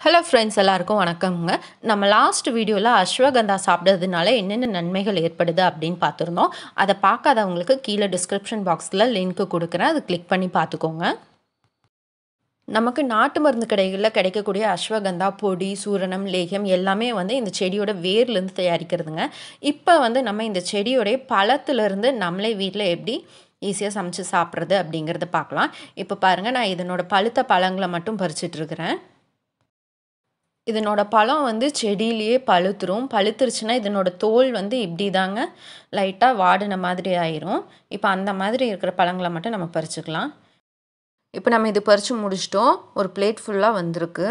Hello friends, எல்லாருக்கும் வணக்கங்க. நம்ம லாஸ்ட் வீடியோவில் அஸ்வகந்தா சாப்பிட்றதுனால என்னென்ன நன்மைகள் ஏற்படுது அப்படின்னு பார்த்துருந்தோம். அதை பார்க்காதவங்களுக்கு கீழே டிஸ்கிரிப்ஷன் பாக்ஸில் லிங்க்கு கொடுக்குறேன், அது கிளிக் பண்ணி பார்த்துக்கோங்க. நமக்கு நாட்டு மருந்து கடைகளில் கிடைக்கக்கூடிய அஸ்வகந்தா பொடி, சூரணம், லேகியம் எல்லாமே இந்த செடியோட வேர்லேருந்து தயாரிக்கிறதுங்க. இப்போ நம்ம இந்த செடியோடைய பழத்துலேருந்து நம்மளே வீட்டில் எப்படி ஈஸியாக சமைச்சு சாப்பிட்றது அப்படிங்கிறத பார்க்கலாம். இப்போ பாருங்கள், நான் இதனோட பழுத்த பழங்களை மட்டும் பறிச்சிட்ருக்கிறேன். இதனோட பழம் செடியிலேயே பழுத்துரும். பழுத்துருச்சுன்னா இதனோட தோல் இப்படி தாங்க லைட்டாக வாடின மாதிரி ஆயிரும். இப்போ அந்த மாதிரி இருக்கிற பழங்களை மட்டும் நம்ம பறிச்சுக்கலாம். இப்போ நம்ம இது பறித்து முடிச்சிட்டோம். ஒரு பிளேட் ஃபுல்லாக வந்திருக்கு.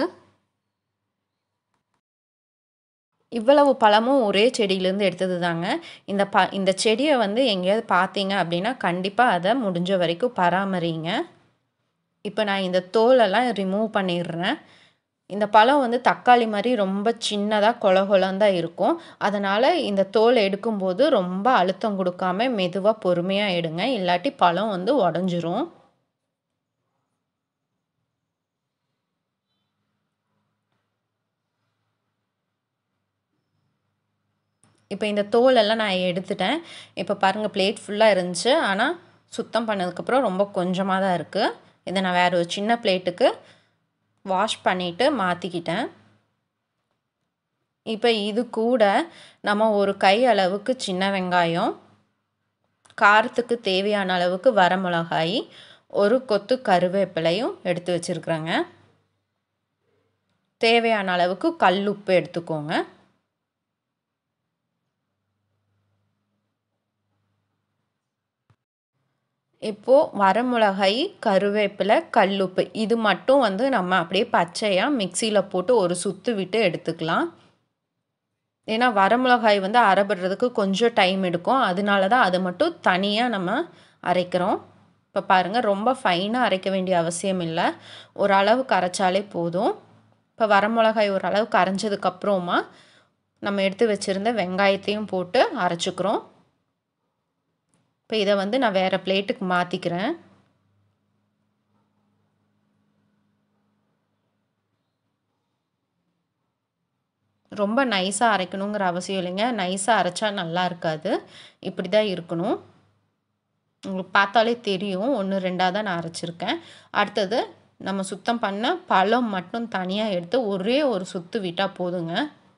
இவ்வளவு பழமும் ஒரே செடியிலேருந்து எடுத்தது தாங்க. இந்த செடியை எங்கேயாவது பார்த்தீங்க அப்படின்னா கண்டிப்பாக அதை முடிஞ்ச வரைக்கும் பராமரிங்க. இப்போ நான் இந்த தோலெல்லாம் ரிமூவ் பண்ணிடுறேன். இந்த பழம் தக்காளி மாதிரி ரொம்ப சின்னதாக கொலகொலந்தான் இருக்கும். அதனால் இந்த தோல் எடுக்கும்போது ரொம்ப அழுத்தம் கொடுக்காம மெதுவாக பொறுமையாக எடுங்க, இல்லாட்டி பழம் உடஞ்சிரும். இப்போ இந்த தோலெல்லாம் நான் எடுத்துட்டேன். இப்போ பாருங்கள், பிளேட் ஃபுல்லாக இருந்துச்சு, ஆனால் சுத்தம் பண்ணதுக்கப்புறம் ரொம்ப கொஞ்சமாக தான் இருக்குது. இதை நான் வேறு ஒரு சின்ன பிளேட்டுக்கு வாஷ் பண்ணிவிட்டு மாற்றிக்கிட்டேன். இப்போ இது கூட நம்ம ஒரு கை அளவுக்கு சின்ன வெங்காயம், காரத்துக்கு தேவையான அளவுக்கு வரமிளகாய், ஒரு கொத்து கருவேப்பிலையும் எடுத்து வச்சுருக்குறேங்க. தேவையான அளவுக்கு கல்லுப்பு எடுத்துக்கோங்க. இப்போது வரமிளகாய், கருவேப்பிலை, கல்லுப்பு இது மட்டும் நம்ம அப்படியே பச்சையாக மிக்சியில் போட்டு ஒரு சுற்று விட்டு எடுத்துக்கலாம். ஏன்னா வரமிளகாய் அரைப்படுறதுக்கு கொஞ்சம் டைம் எடுக்கும். அதனால தான் அதை மட்டும் தனியாக நம்ம அரைக்கிறோம். இப்போ பாருங்கள், ரொம்ப ஃபைனாக அரைக்க வேண்டிய அவசியம் இல்லை, ஓரளவுக்கு அரைச்சாலே போதும். இப்போ வரமிளகாய் ஓரளவுக்கு அரைஞ்சதுக்கப்புறமா நம்ம எடுத்து வச்சுருந்த வெங்காயத்தையும் போட்டு அரைச்சிக்கிறோம். இப்போ இதை நான் வேறு பிளேட்டுக்கு மாற்றிக்கிறேன். ரொம்ப நைஸாக அரைக்கணுங்கிற அவசியம் இல்லைங்க. நைஸாக அரைச்சா நல்லா இருக்காது. இப்படி தான் இருக்கணும். உங்களுக்கு பார்த்தாலே தெரியும், 1, 2 தான் நான் அரைச்சிருக்கேன். அடுத்தது நம்ம சுத்தம் பண்ண பழம் மட்டும் தனியாக எடுத்து ஒரே ஒரு சுற்று விட்டால் போதுங்க.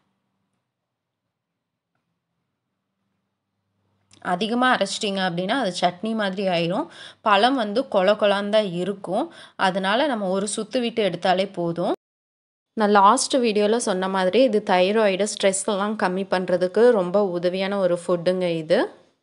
அதிகமாக அரைச்சிட்டிங்க அப்படின்னா அது சட்னி மாதிரி ஆயிரும். பழம் கொல கொலான்னு தான் இருக்கும். அதனால் நம்ம ஒரு சுற்று விட்டு எடுத்தாலே போதும். நான் லாஸ்ட் வீடியோவில் சொன்ன மாதிரி இது தைராய்டு, ஸ்ட்ரெஸ்லாம் கம்மி பண்ணுறதுக்கு ரொம்ப உதவியான ஒரு ஃபுட்டுங்க இது.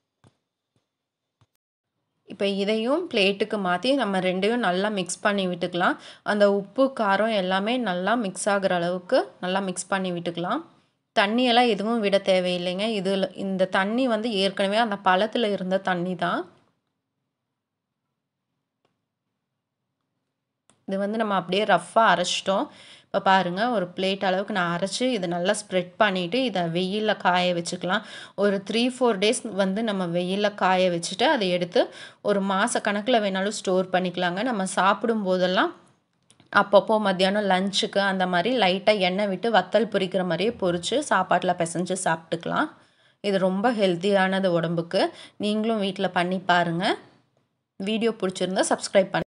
இப்போ இதையும் பிளேட்டுக்கு மாற்றி நம்ம ரெண்டையும் நல்லா மிக்ஸ் பண்ணி விட்டுக்கலாம். அந்த உப்பு, காரம் எல்லாமே நல்லா மிக்ஸ் ஆகிற அளவுக்கு நல்லா மிக்ஸ் பண்ணி விட்டுக்கலாம். தண்ணியெல்லாம் எதுவும் விட தேவையில்லைங்க. இந்த தண்ணி ஏற்கனவே அந்த பழத்தில் இருந்த தண்ணி தான். இது நம்ம அப்படியே ரஃப்பாக அரைச்சிட்டோம். இப்போ பாருங்கள், ஒரு பிளேட் அளவுக்கு நான் அரைச்சி இதை நல்லா ஸ்ப்ரெட் பண்ணிவிட்டு இதை வெயிலில் காய வச்சுக்கலாம். ஒரு 3-4 டேஸ் நம்ம வெயிலில் காய வச்சுட்டு அதை எடுத்து ஒரு மாத கணக்கில் வேணாலும் ஸ்டோர் பண்ணிக்கலாங்க. நம்ம சாப்பிடும் போதெல்லாம் அப்பப்போ மத்தியானம் லஞ்சுக்கு அந்த மாதிரி லைட்டாக எண்ணெய் விட்டு வத்தல் பொரிக்கிற மாதிரியே பொரித்து சாப்பாட்டில் பிசைஞ்சு சாப்பிட்டுக்கலாம். இது ரொம்ப ஹெல்த்தியானது உடம்புக்கு. நீங்களும் வீட்டில் பண்ணி பாருங்கள். வீடியோ பிடிச்சிருந்தா சப்ஸ்கிரைப் பண்ணி